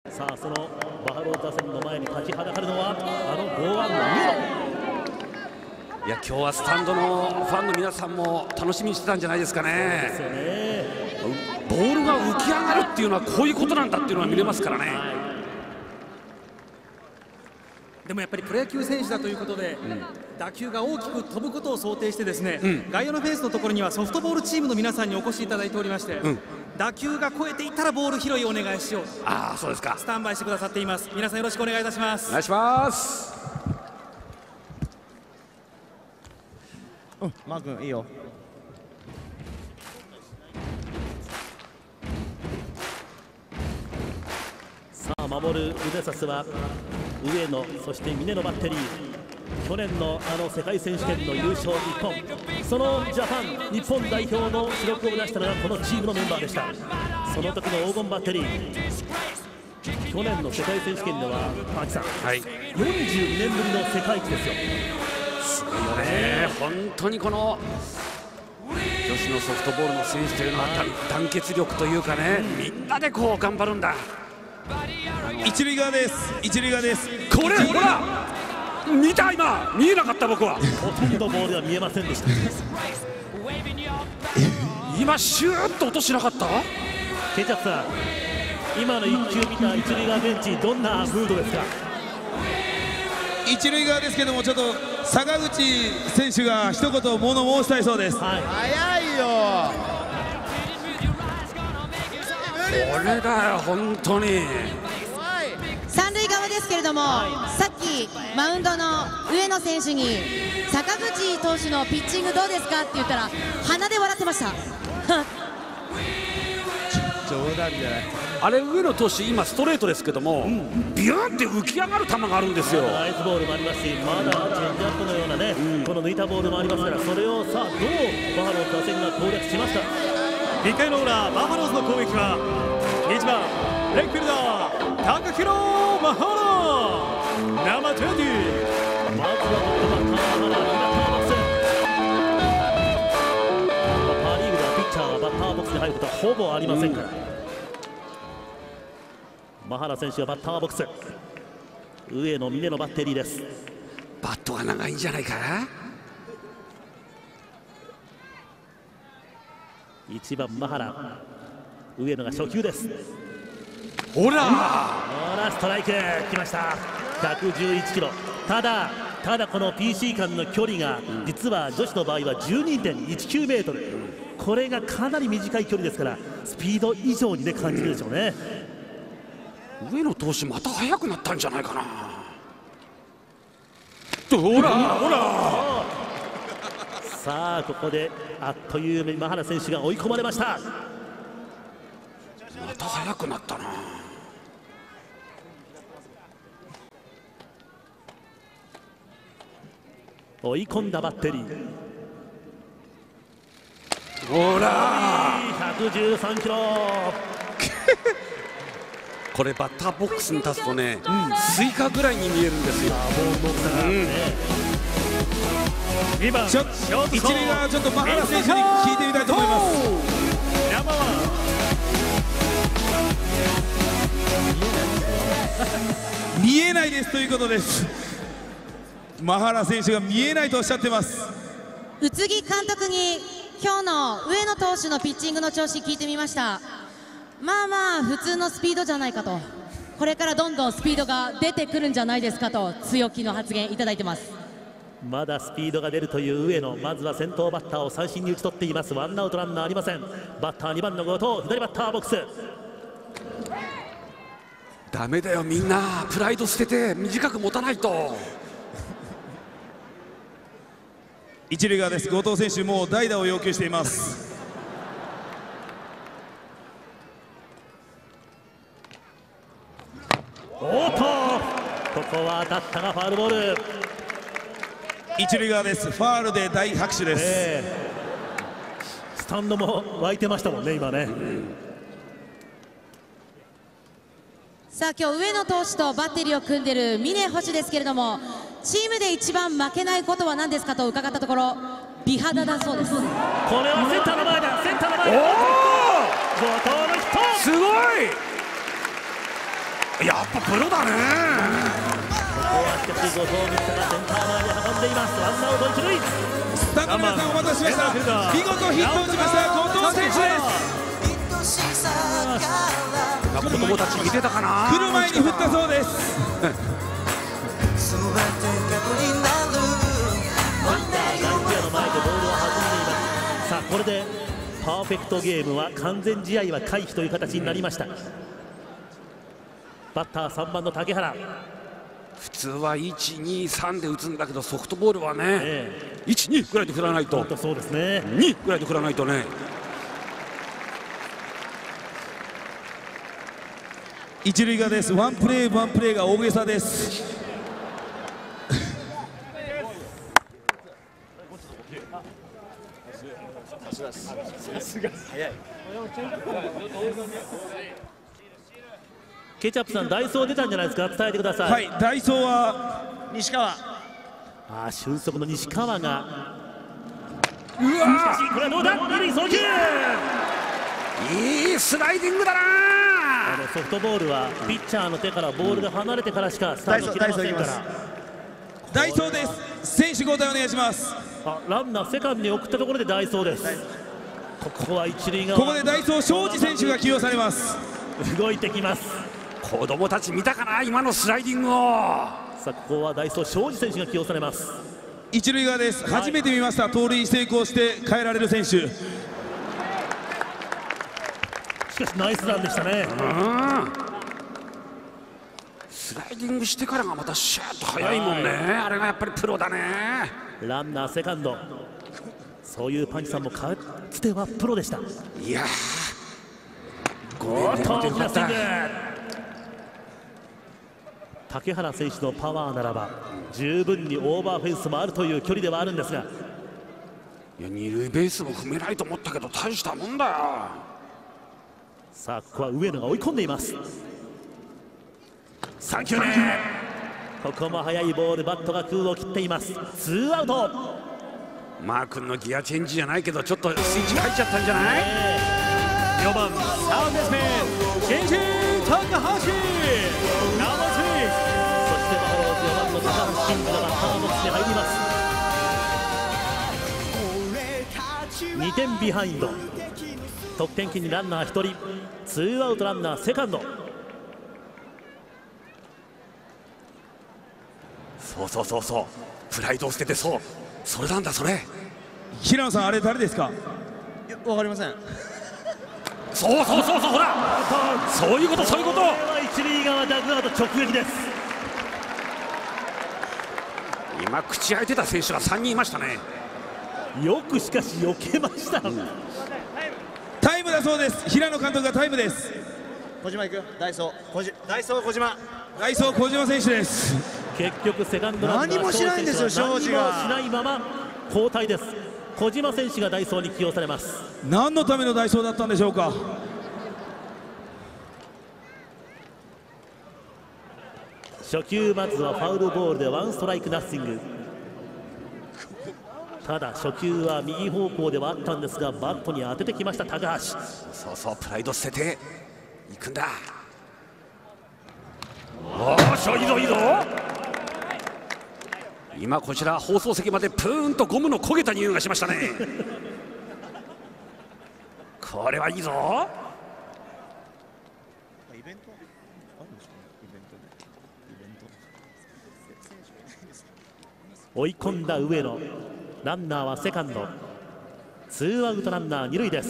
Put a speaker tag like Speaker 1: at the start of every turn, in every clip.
Speaker 1: さあそのバファローズ打線の前に立ちはだかるのはあの剛腕の上野。
Speaker 2: いや、今日はスタンドのファンの皆さんも楽しみにしてたんじゃないですかね。
Speaker 1: そうですよね。
Speaker 2: ボールが浮き上がるっていうのはこういうことなんだっていうのが見れますからね。
Speaker 3: でもやっぱりプロ野球選手だということで、打球が大きく飛ぶことを想定してですね、外野のフェンスのところにはソフトボールチームの皆さんにお越しいただいておりまして、打球が越えていったらボール拾いをお願いしようと、
Speaker 2: そうですか。
Speaker 3: スタンバイしてくださっています。皆さんよろしくお願いいたします。
Speaker 2: お願いします。
Speaker 4: マー君いいよ。
Speaker 1: さあ守るルネサスは上野、そして峰のバッテリー。去年の世界選手権の優勝日本、そのジャパン日本代表の記録を出したのがこのチームのメンバーでした。その時の黄金バッテリー、去年の世界選手権では秋さん、42年ぶりの世界一ですよ。
Speaker 2: すごいよね。本当にこの女子のソフトボールの選手というのは団結力というかね、みんなでこう頑張るんだ。
Speaker 5: 一塁側です。一塁側です。
Speaker 2: これほら見た、今見えなかった。僕は
Speaker 1: ほとんどボールが見えませんでした。
Speaker 2: 今シューッと音しなかった。
Speaker 1: ケチャップさん、今の1球見た一塁側ベンチ、どんなムードですか。
Speaker 5: 一塁側ですけども、ちょっと坂口選手が一言物申したいそうです。
Speaker 4: 早いよ。
Speaker 2: これだよ本当に。
Speaker 6: 三塁側ですけれども、さっきマウンドの上野選手に坂口投手のピッチングどうですかって言ったら鼻で笑ってました。
Speaker 4: 冗談じゃない。
Speaker 2: あれ上野投手今ストレートですけども、ビューンって浮き上がる球があるんですよ。
Speaker 1: ナイスボールもありますし、まだチェンジアップのようなね、この抜いたボールもありますから、それをさあどうバファローズ打線が攻略しますか。
Speaker 3: 1回の裏、バファローズの攻撃は1番レフトフィルダー高広マハラ生チェンジ。
Speaker 1: まずはトップバッターマハラ、パ・リーグではピッチャーはバッターボックスに入ることはほぼありませんから、マハラ選手がバッターボックス、上野峰のバッテリーです。
Speaker 2: バットが長いんじゃないか。
Speaker 1: 1番マハラ、上野が初球です。
Speaker 2: ほら
Speaker 1: ストライク来ました。111キロ。ただこの PC 間の距離が実は女子の場合は 12.19 メートル、これがかなり短い距離ですから、スピード以上にね感じるでしょうね。
Speaker 2: 上野投手また速くなったんじゃないかな。ほら
Speaker 1: さあここであっという間にマハラ選手が追い込まれました。
Speaker 2: また速くなったな。
Speaker 1: 追い込んだバッテリー。
Speaker 2: ほら
Speaker 1: 113キロ。
Speaker 2: これバッターボックスに立つとね、スイカぐらいに見えるんですよ。
Speaker 3: 2番
Speaker 5: 一塁側ちょっとマハラ選手に聞いてみたいと思います。
Speaker 3: 山は
Speaker 5: 見えないですということです。マハラ選手が見えないとおっしゃってます。
Speaker 6: 宇津木監督に今日の上野投手のピッチングの調子聞いてみました。まあまあ普通のスピードじゃないかと、これからどんどんスピードが出てくるんじゃないですかと強気の発言いただいてます。
Speaker 1: まだスピードが出るという上野、まずは先頭バッターを三振に打ち取っています。ワンアウトランナーありません。バッター2番の後藤、左バッターボックス。
Speaker 2: ダメだよみんな、プライド捨てて短く持たないと。
Speaker 5: 一塁側です。後藤選手もう代打を要求しています。
Speaker 1: おっとここは当たったがファウルボール。
Speaker 5: 一塁側です。ファウルで大拍手です。
Speaker 1: スタンドも湧いてましたもんね今ね。
Speaker 6: さあ今日上野投手とバッテリーを組んでいる峰星ですけれども、チームで一番負けないことは何ですかと伺ったところ、美肌だそうです。これ
Speaker 1: はセンターの前だ、センターの前だ。後藤のヒット。
Speaker 2: すごい。 やっぱプロだね。
Speaker 1: ここはしかし後藤光太がセンター前に運んでいます。ワンアウト一塁。
Speaker 5: スタンドの皆さんお待たせしました。見事ヒットを打ちました後藤選手です。
Speaker 2: 子供たち見てたかな。
Speaker 5: 来る前に振ったそうです。
Speaker 1: さあこれでパーフェクトゲームは完全試合は回避という形になりました。バッター3番の竹原。
Speaker 2: 普通は1、2、3で打つんだけどソフトボールはね、1、2ぐらいで振らないと、
Speaker 1: そうですね、
Speaker 2: 2ぐらいで振らないとね。
Speaker 5: 一塁側です。ワンプレーワンプレーが大げさです。
Speaker 1: ケチャップさん、ダイソー出たんじゃないですか、伝えてください。
Speaker 5: はい、ダイソーは
Speaker 4: 西川。
Speaker 1: 俊足の西川が。しかしこれはどうだ、二塁送球。
Speaker 2: いいスライディングだな。
Speaker 1: ソフトボールはピッチャーの手からボールが離れてからしかスタート切れませんから。
Speaker 5: ダイソーです。選手交代お願いします。
Speaker 1: ランナーセカンドに送ったところでダイソーです。ここは一塁側。
Speaker 5: ここでダイソー庄司選手が起用されます。
Speaker 1: 動いてきます。
Speaker 2: 子供たち見たかな、今のスライディングを。
Speaker 1: さあここはダイソー庄司選手が起用されます。
Speaker 5: 一塁側です。初めて見ました。盗塁成功して変えられる選手。
Speaker 1: しかしナイスランでしたね。
Speaker 2: スライディングしてからがまたシャーッと速いもんね。あれがやっぱりプロだね。
Speaker 1: ランナーセカンド、そういうパンチさんもかつてはプロでした。
Speaker 2: いやー、
Speaker 1: 大きなスイング。竹原選手のパワーならば十分にオーバーフェンスもあるという距離ではあるんですが、
Speaker 2: いや二塁ベースも踏めないと思ったけど大したもんだよ。
Speaker 1: さあここは上野が追い込んでいます。3球目、ここも速いボール、バットが空を切っています。ツーアウト。
Speaker 2: マー君のギアチェンジじゃないけどちょっとスイッチが入っちゃったんじゃない。
Speaker 3: 4番サードですね、新人高橋生
Speaker 1: そしてバファローズ4番の高橋真嗣がバッターボックスに入ります。2点ビハインド、得点圏にランナー1人、ツーアウトランナーセカンド。
Speaker 2: そうプライドを捨てて、それなんだそれ。
Speaker 5: 平野さん、あれ誰ですか。
Speaker 4: わかりません。
Speaker 2: そうほら、そういうこと。
Speaker 1: 一塁側ダグアウト直撃です。
Speaker 2: 今口開いてた選手が3人いましたね。
Speaker 1: よくしかし避けました、
Speaker 5: タイムだそうです。平野監督がタイムです。
Speaker 4: 小島行く。ダイソー小島。
Speaker 5: ダイソー小島選手です。
Speaker 1: 結局セカンドランナー
Speaker 4: 何もしないんですよ、庄司が。
Speaker 1: 何もしないまま交代です。小島選手がダイソーに起用されます。
Speaker 5: 何のためのダイソーだったんでしょうか。
Speaker 1: 初球まずはファウルボールでワンストライクナッシング。ただ初球は右方向ではあったんですがバットに当ててきました高橋。
Speaker 2: プライド捨てていくんだ。いいぞ。今こちら放送席までプーンとゴムの焦げた匂いがしましたね。これはいいぞ。
Speaker 1: 追い込んだ上野、ランナーはセカンド、ツーアウトランナー二塁です。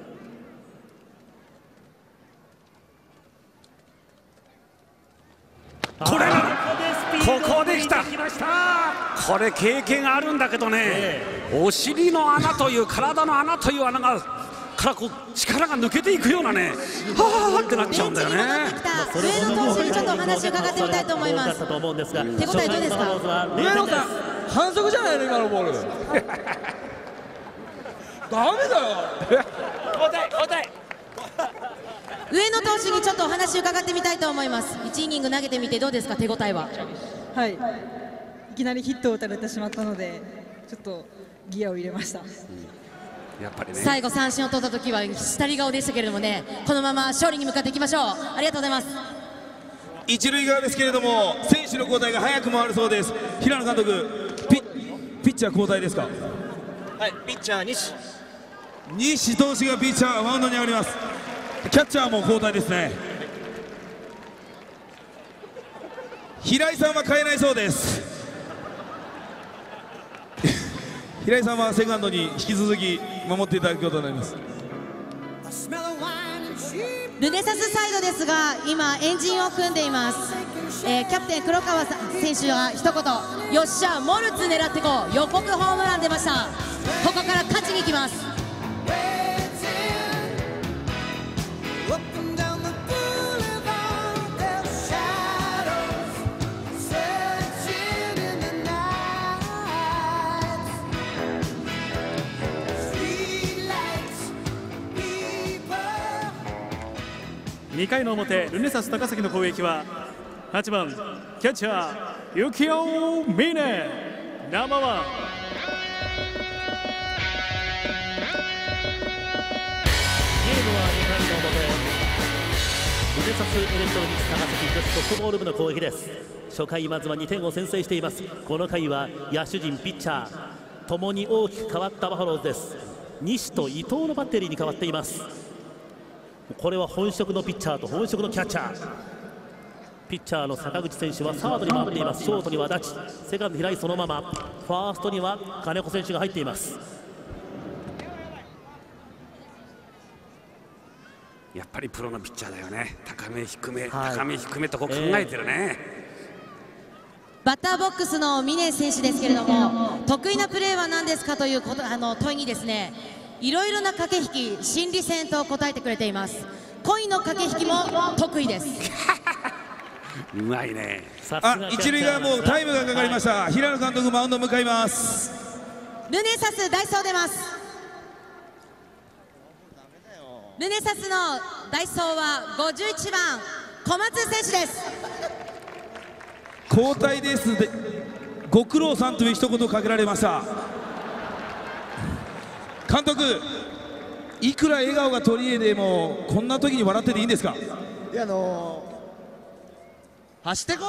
Speaker 2: ここで来た。これ経験あるんだけどね、お尻の穴という体の穴という穴からこう力が抜けていくようなね、はあってなっちゃうんだよね。
Speaker 6: 上野投手にちょっとお話を伺ってみたいと思います。手応えどうですか。
Speaker 4: 上野さん、反則じゃないの今のボール。ダメだよ。交代。
Speaker 6: 上野投手にちょっとお話を伺ってみたいと思います。1イニング投げてみてどうですか、手応えは。
Speaker 7: はい、いきなりヒットを打たれてしまったのでちょっとギアを入れました。
Speaker 2: やっぱりね、
Speaker 6: 最後三振を取った時は下り顔でしたけれどもね、このまま勝利に向かっていきましょう。ありがとうございます。
Speaker 5: 一塁側ですけれども、選手の交代が早くもあるそうです。平野監督、ピッチャー交代ですか。
Speaker 8: はい、ピッチャー
Speaker 5: 西投手がピッチャーマウンドに上がります。キャッチャーも交代ですね。平井さんは変えないそうです。平井さんはセカンドに引き続き守っていただくことになります。
Speaker 6: ルネサスサイドですが、今エンジンを組んでいます。キャプテン黒川選手が一言、よっしゃモルツ狙ってこう、予告ホームラン出ました。ここから勝ちに行きます。
Speaker 3: 2回の表、ルネサス高崎の攻撃は8番キャッチャーユキオミネナンバーワン。
Speaker 1: ゲームは2回の表、ルネサスエレクトロニクス高崎女子ソフトボール部の攻撃です。初回まずは2点を先制しています。この回は野手陣、ピッチャーともに大きく変わったバファローズです。西と伊藤のバッテリーに変わっています。これは本職のピッチャーと本職のキャッチャー。ピッチャーの坂口選手はサードに回っています。ショートにはダチ、セカンド平井そのまま、ファーストには金子選手が入っています。
Speaker 2: やっぱりプロのピッチャーだよね。高め低め、高め低めとこう考えてるね。
Speaker 6: バッターボックスの峰選手ですけれども、得意なプレーは何ですかという問いにですね、いろいろな駆け引き、心理戦と答えてくれています。恋の駆け引きも得意です。
Speaker 2: うまいね。
Speaker 5: 一塁側もうタイムがかかりました。平野監督マウンド向かいます。
Speaker 6: ルネサスダイソー出ます。ルネサスのダイソーは51番小松選手です。
Speaker 5: 交代ですでご苦労さんという一言かけられました。監督、いくら笑顔が取り柄でもこんな時に笑ってていいんですか。
Speaker 8: いや走ってこい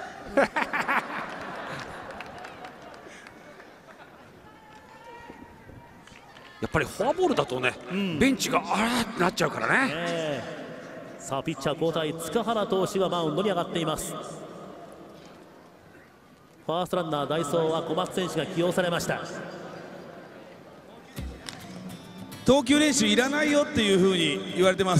Speaker 2: やっぱりフォアボールだとね、ベンチがあらってなっちゃうからね。
Speaker 1: さあピッチャー交代、塚原投手がマウンドに上がっています。ファーストランナーダイソーは小松選手が起用されました。
Speaker 5: 投球練習いらないよっていうふうに言われてます。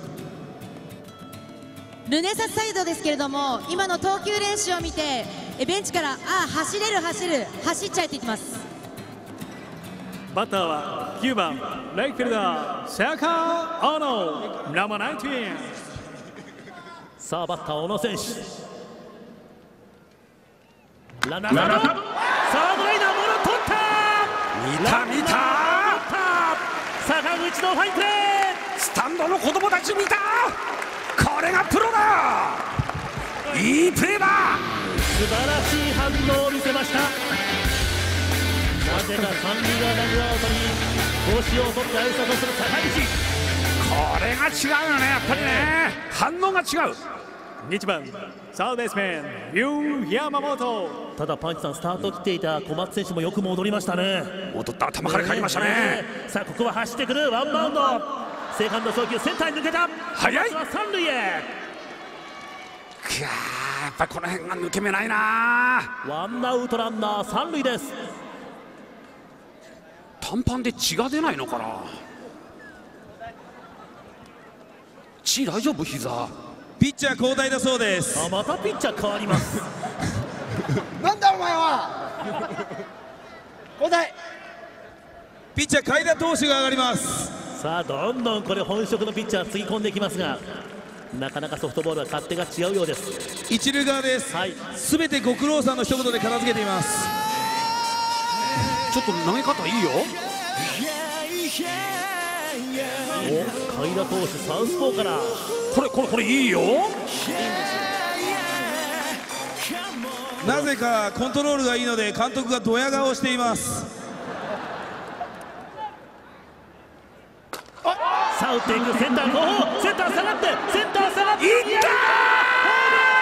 Speaker 6: ルネサスサイドですけれども、今の投球練習を見てベンチから走れる走っちゃえって言ってます。
Speaker 3: バッターは9番レイフィルダーセカー・オノナンバー19。
Speaker 1: さあバッター小野選手、ランナーサードライナーボール取った。
Speaker 2: 見た
Speaker 1: 坂口のファインプレー、
Speaker 2: スタンドの子供たち見た。これがプロだ。いいプレーだ。
Speaker 1: 素晴らしい反応を見せました。なぜか三塁側ダグアウトに帽子を取って挨拶をする坂口。
Speaker 2: これが違うよね、やっぱりね。反応が違う。
Speaker 3: 1番サードベースメンユー山本。
Speaker 1: ただパンチさん、スタートを切っていた小松選手もよく戻りましたね。
Speaker 2: 戻った、頭から帰りましたね。
Speaker 1: さあここは走ってくるワンバウンド、セカンド送球センターに抜けた。
Speaker 2: 速い。
Speaker 1: は三塁へ。
Speaker 2: やっぱりこの辺が抜け目ないな。
Speaker 1: ワンアウトランナー三塁です。
Speaker 2: 短パンで血が出ないのかな。血大丈夫？膝。
Speaker 5: ピッチャー交代だそうです。
Speaker 1: またピッチャー変わります。
Speaker 8: なんだお前は交代。
Speaker 5: ピッチャー海田投手が上がります。
Speaker 1: さあどんどんこれ本職のピッチャーつぎ込んできますが、なかなかソフトボールは勝手が違うようです。
Speaker 5: 一塁側です。すべてご苦労さんの一言で片付けています。
Speaker 2: ちょっと投げ方いいよ。
Speaker 1: お、海田投手サウスポーから
Speaker 2: これいいよ。
Speaker 5: なぜかコントロールがいいので監督がドヤ顔をしています。
Speaker 1: さあ打っていくセンター後方、センター下がってセンター下がって、いったー。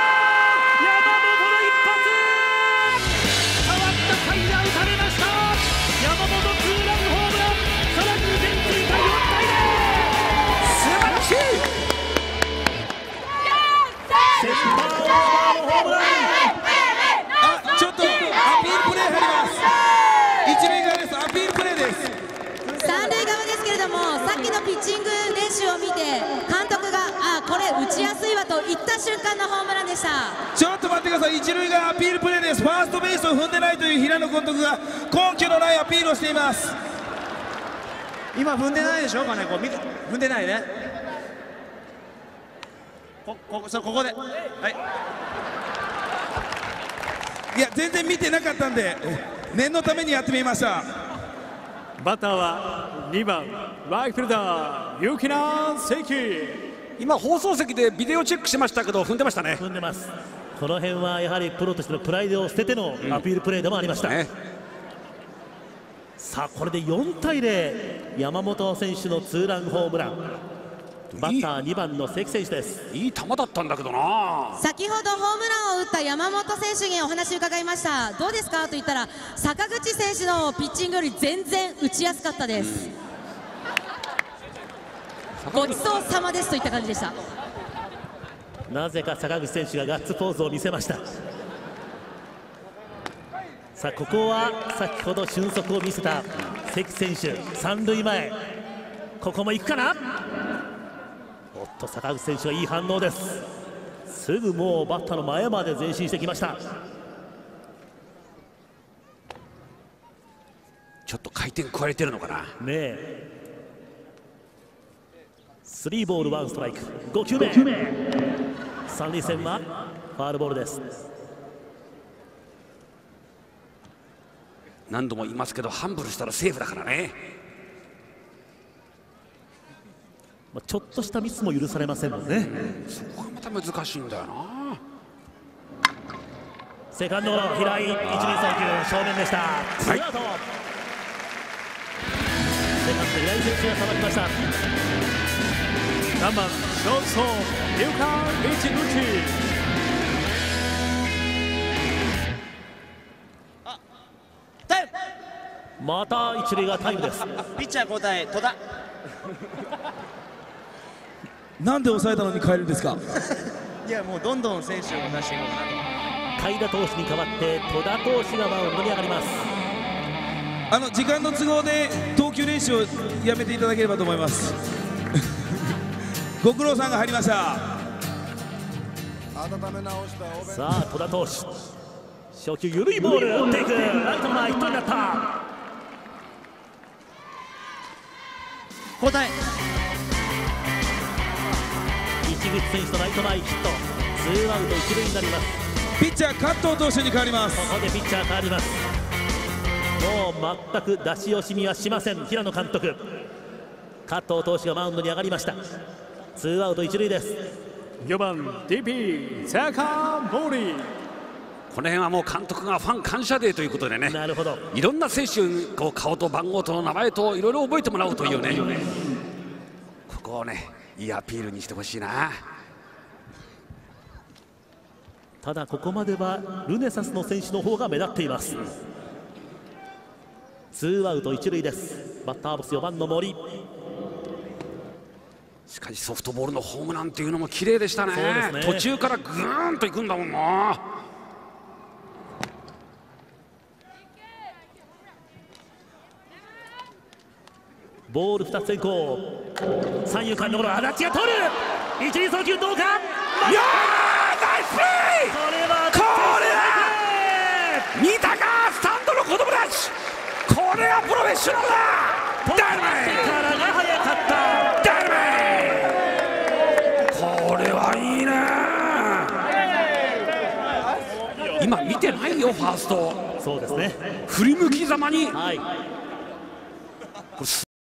Speaker 6: た瞬間のホームランでした。
Speaker 5: ちょっと待ってください。一塁がアピールプレーです。ファーストベースを踏んでないという平野監督が根拠のないアピールをしています。
Speaker 9: 今踏んでないでしょ、金子。踏んでないね。ここで、はい。
Speaker 5: いや、全然見てなかったんで念のためにやってみました。
Speaker 3: バッターは2番ライトフィルダー、ユキナセキ。
Speaker 2: 今放送席でビデオチェックしましたけど踏んでましたね。
Speaker 1: 踏んでます。この辺はやはりプロとしてのプライドを捨ててのアピールプレーでもありました、さあこれで4対0、山本選手のツーランホームラン。バッター2番の関選手です。
Speaker 2: いい球だったんだけどな。
Speaker 6: 先ほどホームランを打った山本選手にお話を伺いました。どうですかと言ったら、坂口選手のピッチングより全然打ちやすかったです、ごちそうさまですといった感じでした。
Speaker 1: なぜか坂口選手がガッツポーズを見せました。さあここは先ほど俊足を見せた関選手、三塁前、ここも行くかな。おっと坂口選手はいい反応です。すぐもうバッターの前まで前進してきました。
Speaker 2: ちょっと回転加えてるのかなね
Speaker 1: え。3ボール1ストライク、5球目、三塁線はファウルボールです。
Speaker 2: 何度も言いますけど、ハンブルしたらセーフだからね。
Speaker 1: ちょっとしたミスも許されませんもんね、
Speaker 2: そこがまた難しいんだよな。
Speaker 1: セカンドゴロ、平井、一塁送球正面でした。ツーアウト、セカンド平井選手がさばきました。
Speaker 3: 3番ショートソーン、ルカ・イチグチ。
Speaker 1: また一塁がタイムです。
Speaker 9: ピッチャー交代、戸田。
Speaker 5: なんで抑えたのに変えるんですか。
Speaker 9: いや、もうどんどん選手を出していこうかなと。
Speaker 1: 海田投手に代わって戸田投手がマウンドに上がります。
Speaker 5: 時間の都合で投球練習をやめていただければと思います。ご苦労さんが入りました。
Speaker 1: さあ戸田投手、初球緩いボール打っていく、ライトの前ヒットになった。
Speaker 9: 交代。
Speaker 1: 市口選手のライト前ヒット、ツーアウト一塁になります。
Speaker 5: ピッチャー加藤投手に変わります。
Speaker 1: ここでピッチャー変わります。もう全く出し惜しみはしません平野監督。加藤投手がマウンドに上がりました。ツーアウト一塁です。
Speaker 3: 4番 DP セカンドボーリー。
Speaker 2: この辺はもう監督がファン感謝デーということでね、
Speaker 1: なるほど、
Speaker 2: いろんな選手にこう顔と番号との名前といろいろ覚えてもらおうというね、ここをねいいアピールにしてほしいな。
Speaker 1: ただここまではルネサスの選手の方が目立っています。ツーアウト一塁です。バッターボス4番の森。
Speaker 2: しかしソフトボールのホームランっていうのも綺麗でしたね。
Speaker 1: そうですね、
Speaker 2: 途中からグーンといくんだもんな。
Speaker 1: ボール2つ先行、三遊間のゴロ、足立が取る、一塁送球どうか。
Speaker 2: いやーナイスプレー。
Speaker 1: これは
Speaker 2: 見たか、スタンドの子供たち、これはプロフェッショナルだ。ダイナマイト
Speaker 1: からが早かった。
Speaker 2: ダイナマイト、これはいいね。今見てないよファースト。
Speaker 1: そうですね、
Speaker 2: 振り向きざまに、
Speaker 1: はい、
Speaker 2: これ